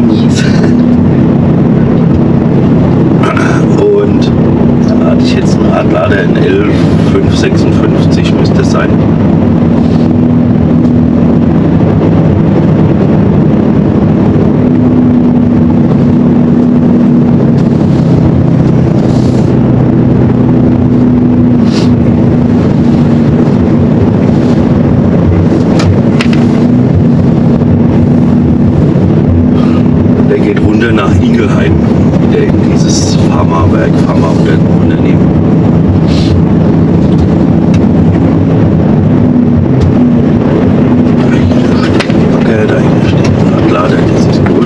mies. Und da hatte ich jetzt einen Radlader in L556 müsste es sein. Nach Igelheim, dieses Pharmaunternehmen. Dahinter steht ein Radlader, das ist gut.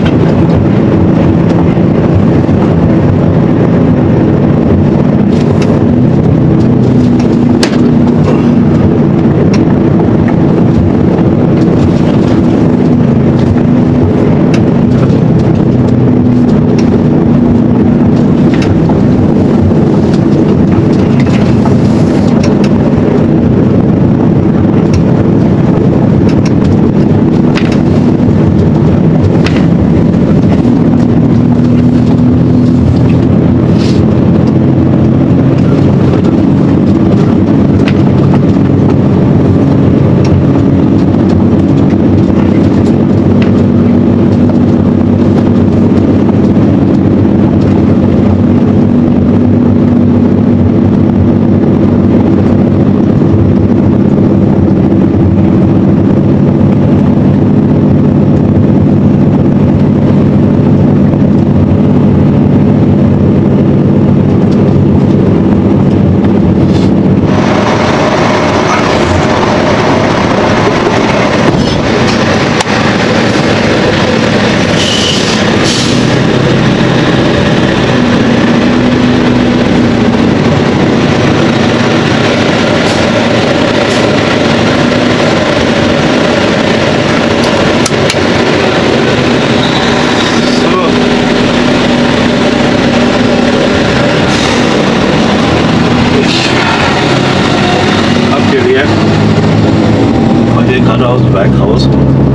Gerade aus dem Werk raus.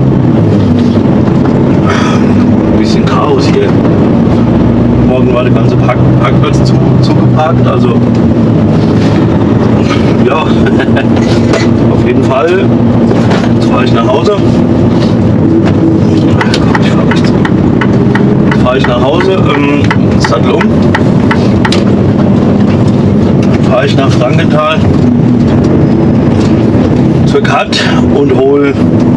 Ein bisschen Chaos hier. Morgen war der ganze Parkplatz zugeparkt, also ja, auf jeden Fall. Jetzt fahre ich nach Hause. Jetzt fahre ich nach Hause, Sattel um. Dann fahre ich nach Frankenthal zur Cut und hole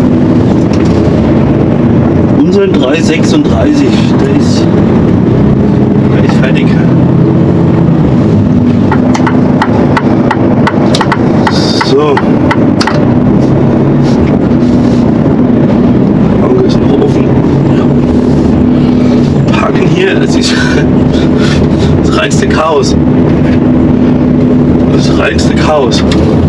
unseren 336. Der ist fertig. So. Auge ist noch offen. Ja. Parken hier, das ist das reinste Chaos. Das reinste Chaos.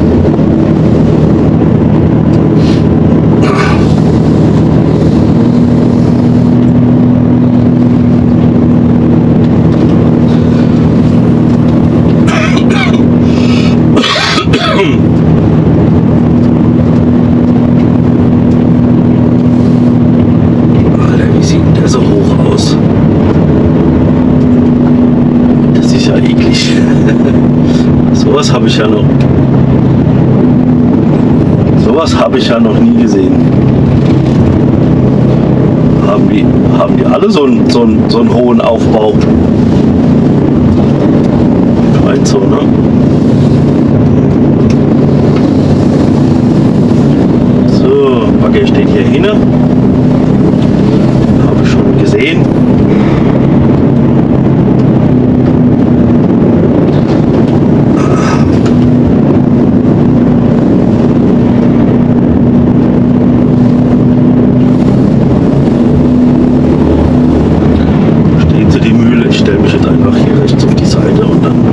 Alter, wie sieht denn der so hoch aus? Das ist ja eklig. Sowas habe ich ja noch. Sowas habe ich ja noch nie gesehen. Haben die alle so einen hohen Aufbau? Scheint so, ne? So, Bagger steht hier hin. Habe ich schon gesehen. Steht so die Mühle. Ich stelle mich jetzt einfach hier rechts auf die Seite und dann,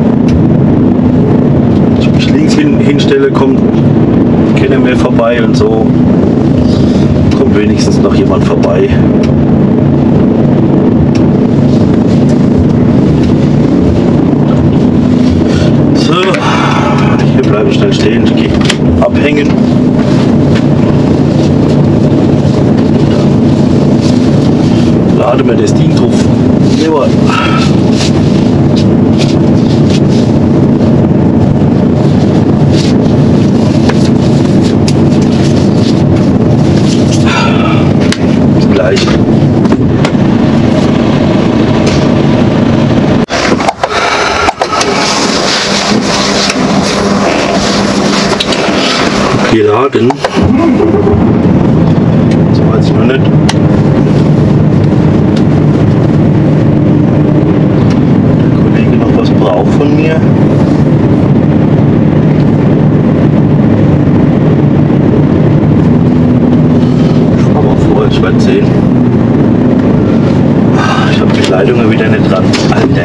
wenn ich mich links hinstelle, kommt keiner mehr vorbei und so kommt wenigstens noch jemand vorbei. So, hier bleibe ich schnell stehen, gehe abhängen. lade mir das Ding drauf. Ja. Bis gleich. Geladen. So weiß ich noch nicht. Der Kollege noch was braucht von mir. Ich habe auch vor, ich werde sehen. Ich habe die Leitungen wieder nicht dran. Alter.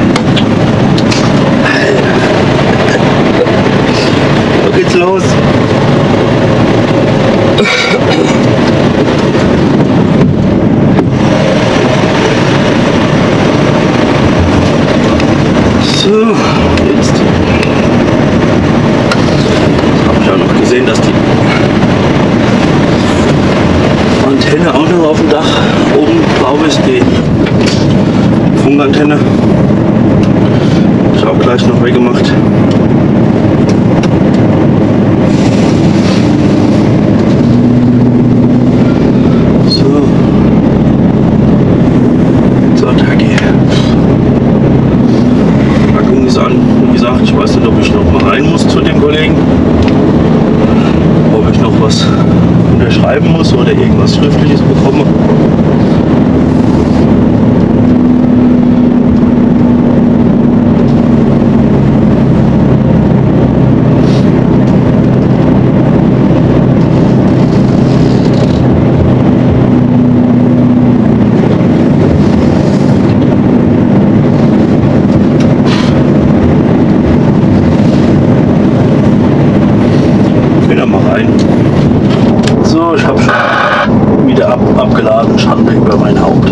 Wo geht's los? So, jetzt habe ich auch noch gesehen, dass die Antenne auch noch auf dem Dach oben drauf ist, die Funkantenne. Ich auch gleich noch weggemacht. Ich weiß nicht, ob ich noch mal rein muss zu dem Kollegen, ob ich noch was unterschreiben muss oder irgendwas Schriftliches bekomme. So, ich habe schon wieder abgeladen, Schande über mein Haupt.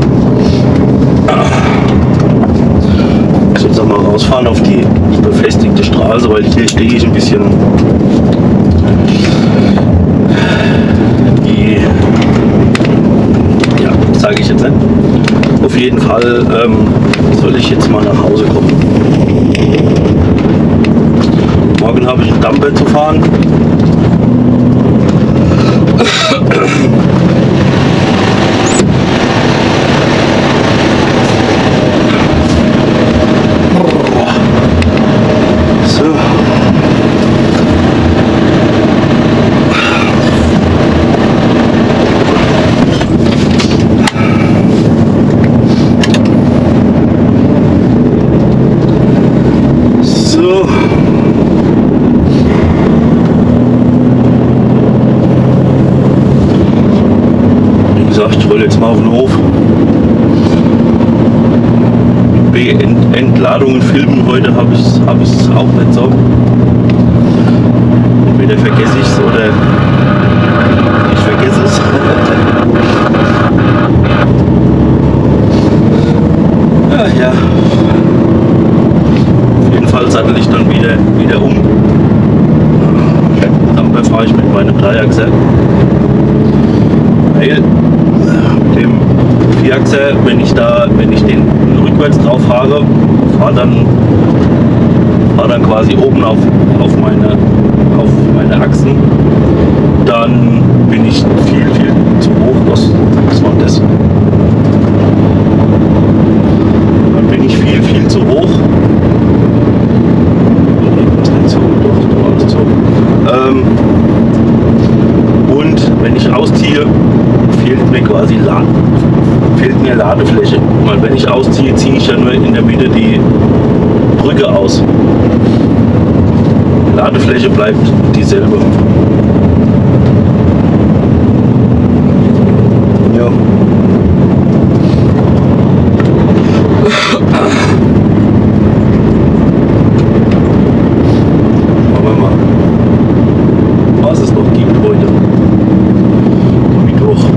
Ich muss jetzt noch mal rausfahren auf die befestigte Straße, weil hier stehe ich ein bisschen ja, sage ich jetzt nicht. Auf jeden Fall soll ich jetzt mal nach Hause kommen. Morgen habe ich einen Dumper zu fahren. So. So. Ich rolle jetzt mal auf den Hof. Entladungen filmen heute habe ich es auch nicht so. Entweder vergesse ich es oder ich vergesse es. Ja. Auf jeden Fall sattel ich dann wieder um. Dann fahre ich mit meinem Dreiachser. Weil dem Vierachser, wenn ich den rückwärts drauf fahre, fahre dann quasi oben auf meine Achsen, dann bin ich viel zu hoch. Was war das? Dann bin ich viel zu hoch. Was nicht so? Doch, alles so. Und wenn ich rausziehe, fehlt mir Ladefläche. Weil wenn ich ausziehe, ziehe ich ja nur in der Mitte die Brücke aus. Ladefläche bleibt dieselbe. Ja. Schauen wir mal, was es noch gibt heute. Mittwoch.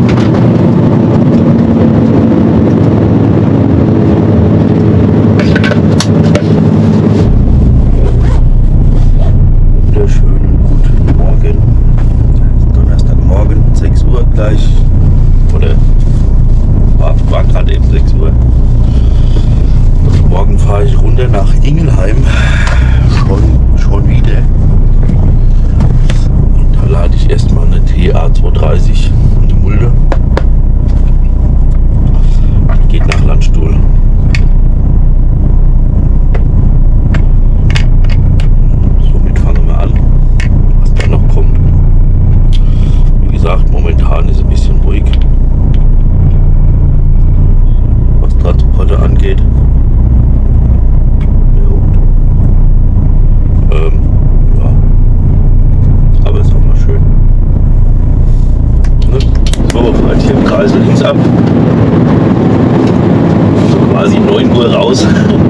Wunderschönen guten Morgen. wieder nach Ingelheim. Schon wieder. Und da lade ich erstmal eine TA 230 in Mulde. Geht nach Landstuhl. Somit fangen wir an, was da noch kommt. Wie gesagt, momentan ist es ein bisschen ruhig, was Transporte angeht. Ja, aber ist auch mal schön. Ne? So, halt hier im Kreisel links ab. So quasi 9 Uhr raus.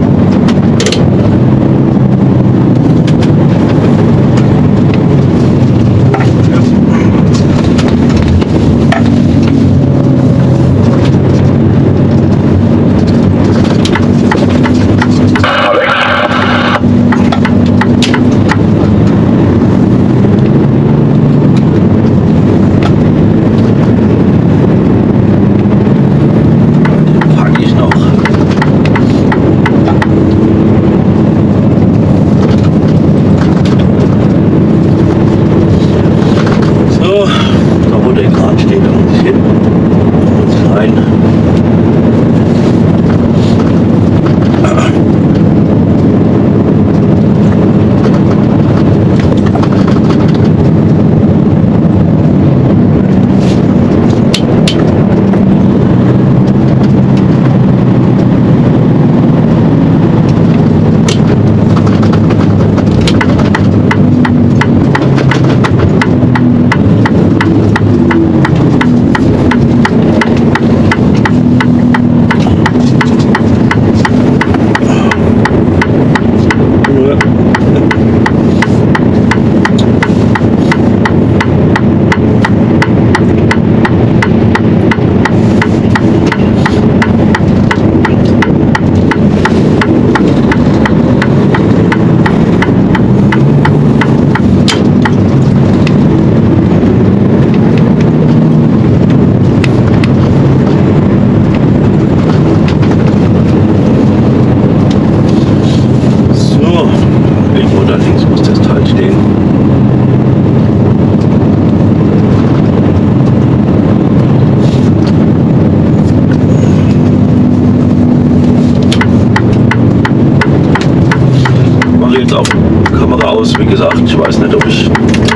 Wie gesagt, ich weiß nicht, ob ich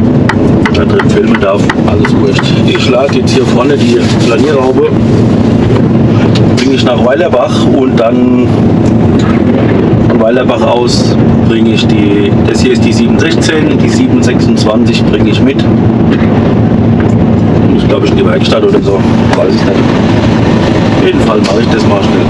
da drin filmen darf. Alles wurscht. Ich lade jetzt hier vorne die Planierhaube, bringe ich nach Weilerbach und dann von Weilerbach aus bringe ich das hier ist die 716, die 726 bringe ich mit. Ich glaube, ich in die Werkstatt oder so, weiß ich nicht. Auf jeden Fall mache ich das mal schnell.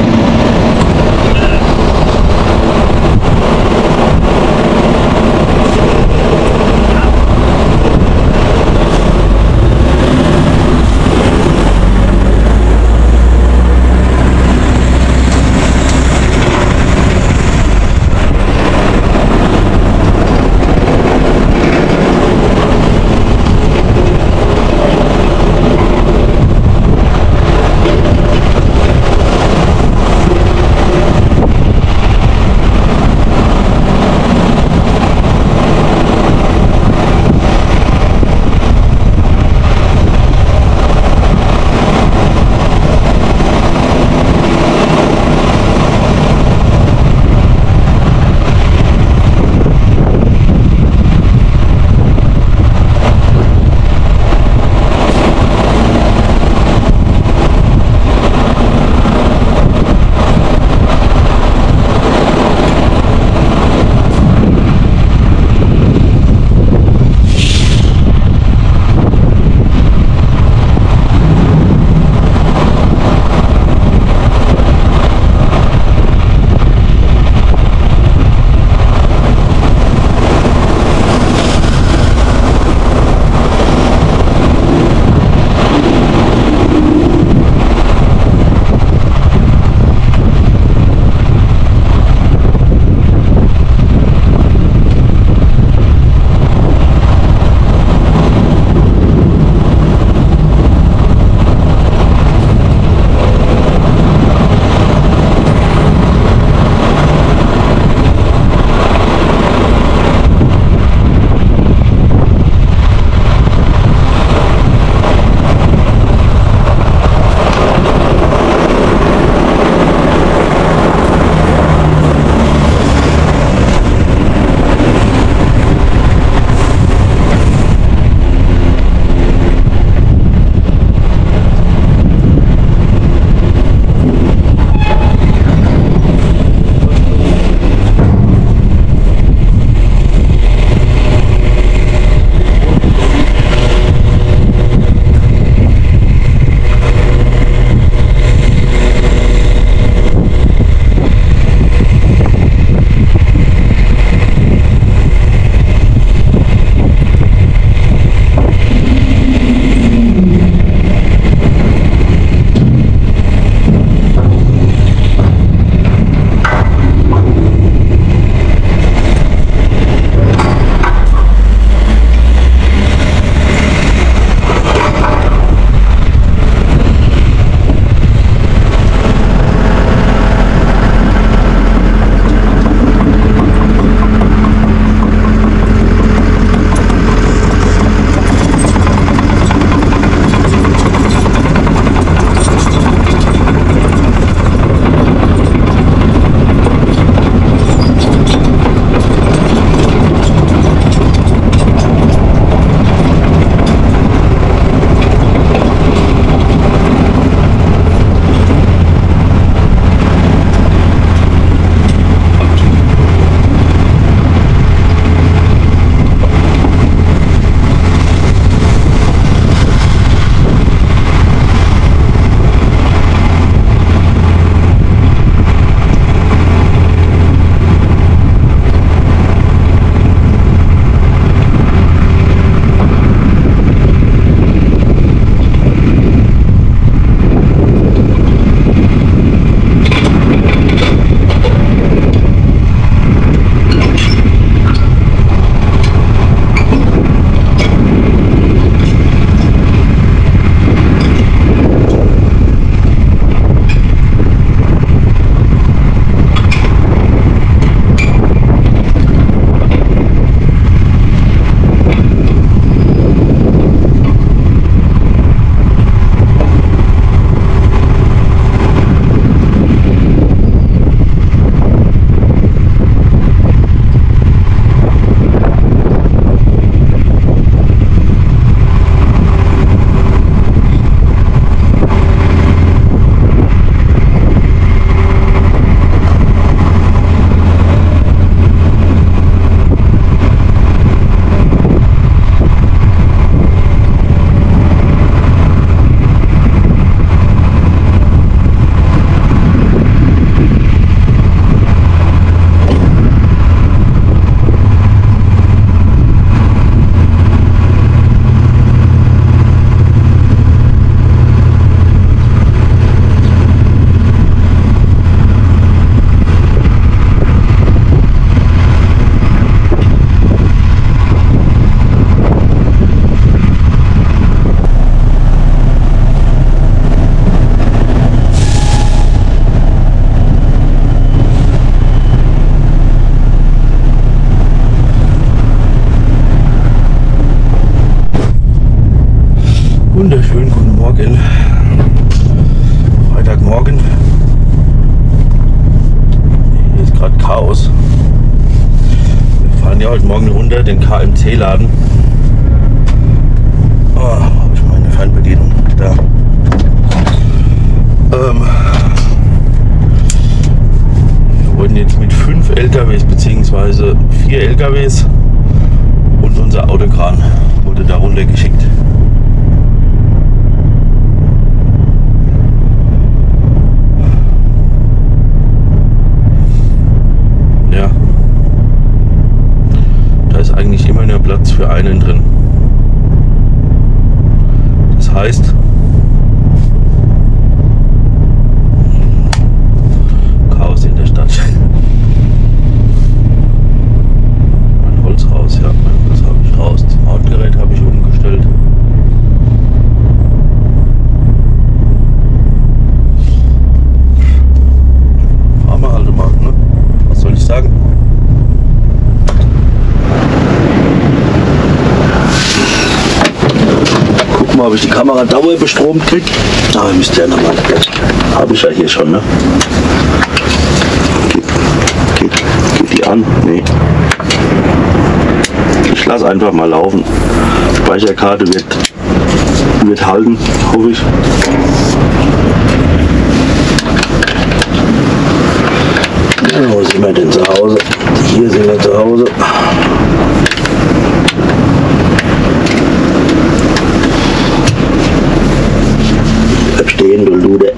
heute Morgen runter, den KMC-Laden. Oh, habe ich meine Fernbedienung da. Wir wurden jetzt mit 5 LKWs bzw. 4 LKWs und unser Autokran wurde da runter geschickt. Ja, da ist eigentlich immer nur Platz für einen drin. Das heißt, Chaos in der Stadt. Mein Holz raus, ja, mein Holz habe ich raus. Das Mautgerät habe ich umgestellt. Fahren wir halt mal, ne? Was soll ich sagen? Guck mal, ob ich die Kamera dauerbestromt kriege. Aber müsste ja nochmal. Habe ich ja hier schon, ne? Geht die an? Nee. Ich lasse einfach mal laufen. Speicherkarte wird halten, hoffe ich. Ja, wo sind wir denn zu Hause? Hier sind wir zu Hause. Bleib stehen, du Lude.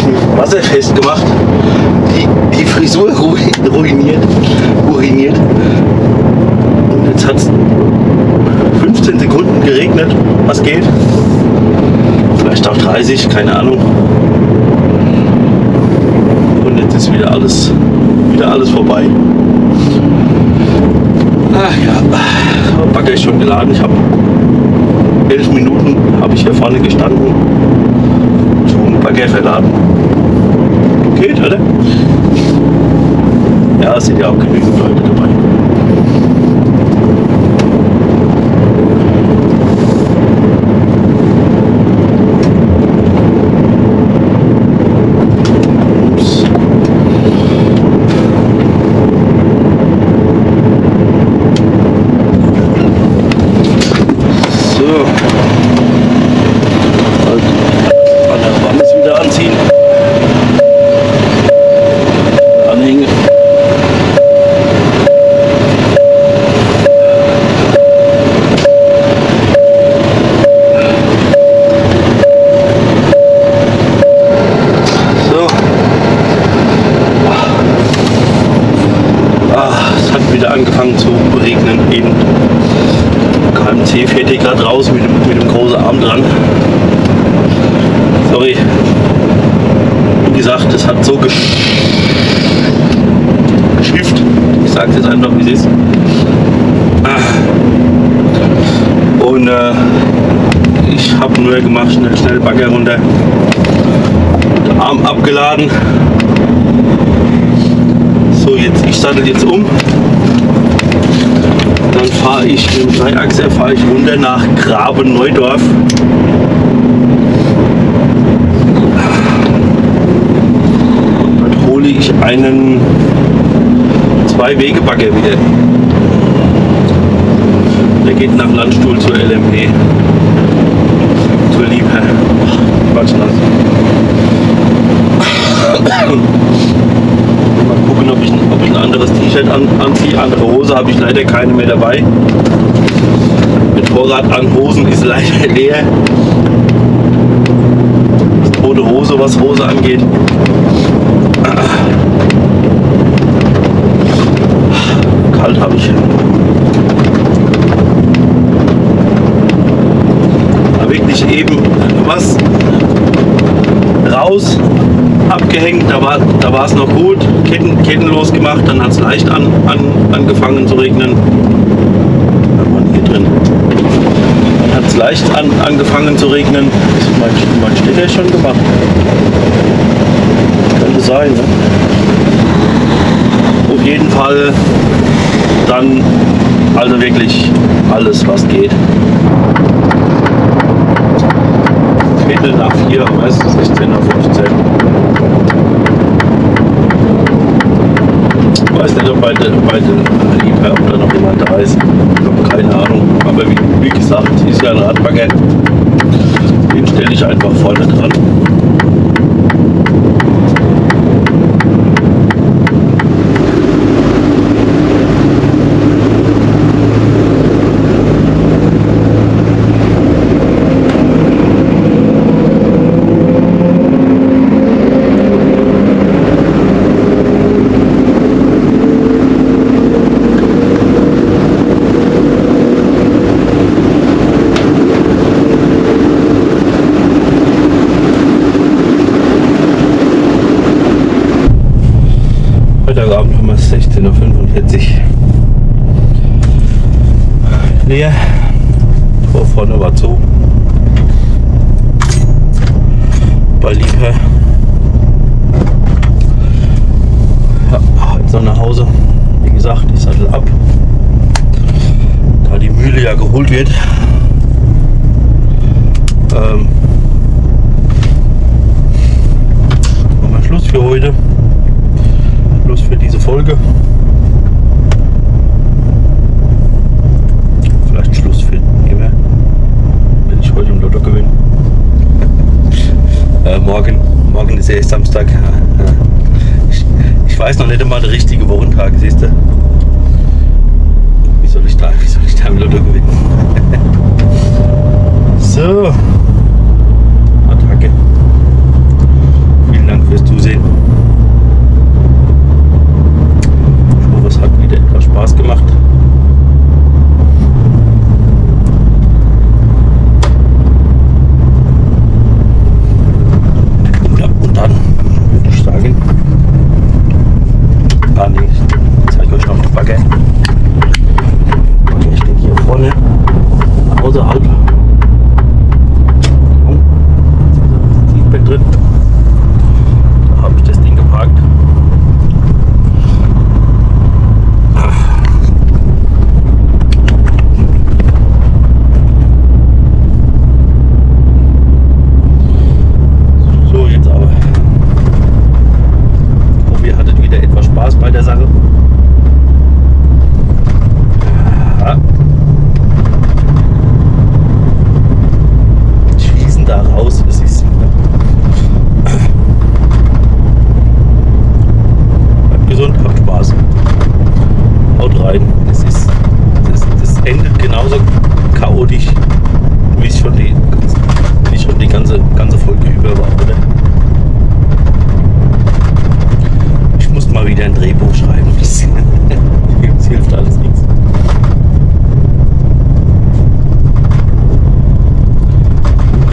Reifen wasserfest gemacht, die Frisur ruiniert. Und jetzt hat es 15 Sekunden geregnet, was geht. Vielleicht auch 30, keine Ahnung. Und jetzt ist wieder alles vorbei. Ach ja, Bagger ist schon geladen. Ich habe 11 Minuten hier vorne gestanden. Schon Bagger verladen. Geht, oder? Ja, es sind ja auch genügend Leute dabei. Angefangen zu regnen, eben KMC fährt hier gerade raus mit dem großen Arm dran. Sorry, wie gesagt, es hat so geschifft. Ich sage es jetzt einfach, wie es ist. Und ich habe nur gemacht, schnell Bagger runter, den Arm abgeladen. So, ich sattel jetzt um. Dann fahre ich mit dem Dreiachser runter nach Graben-Neudorf. Dann hole ich einen 2-Wege-Bagger wieder. Der geht nach Landstuhl zur LMP. Zur Liebherr. Quatsch, mal gucken, ob ich ein anderes T-Shirt anziehe. Andere Hose habe ich leider keine mehr dabei. Mit Vorrat an Hosen ist leider leer. Ohne Hose, was Hose angeht. Kalt habe ich. Aber wirklich eben was raus. Abgehängt, da war es noch gut, Ketten losgemacht, dann hat es leicht angefangen zu regnen. Hier drin. Dann hat es leicht angefangen zu regnen. Mein Stecker schon gemacht. Könnte sein, ne? Auf jeden Fall dann also wirklich alles, was geht. Viertel nach 4, weißt du, 16 nach 15. Ich weiß nicht, ob bei der Liebherr oder noch jemand da ist. Ich habe keine Ahnung. Aber wie gesagt, ist ja ein Radbagger. Den stelle ich einfach vorne dran. Freitagabend haben wir 16:45 Uhr. Leer. Tor vorne war zu. Bei Liebherr. Ja, jetzt noch nach Hause. Wie gesagt, ich sattel ab. Da die Mühle ja geholt wird. Machen wir Schluss für heute. Schluss für diese Folge. Vielleicht Schluss für immer, wenn ich heute im Lotto gewinne. Morgen ist erst Samstag. Ich weiß noch nicht einmal den richtigen Wochentag, siehst du? Wie soll ich da im Lotto gewinnen? So. Attacke. Vielen Dank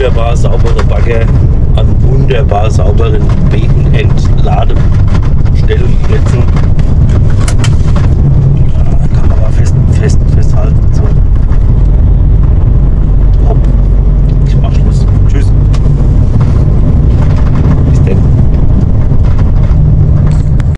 wunderbar saubere Bagger an wunderbar sauberen Beeten, Entladestellplätzen.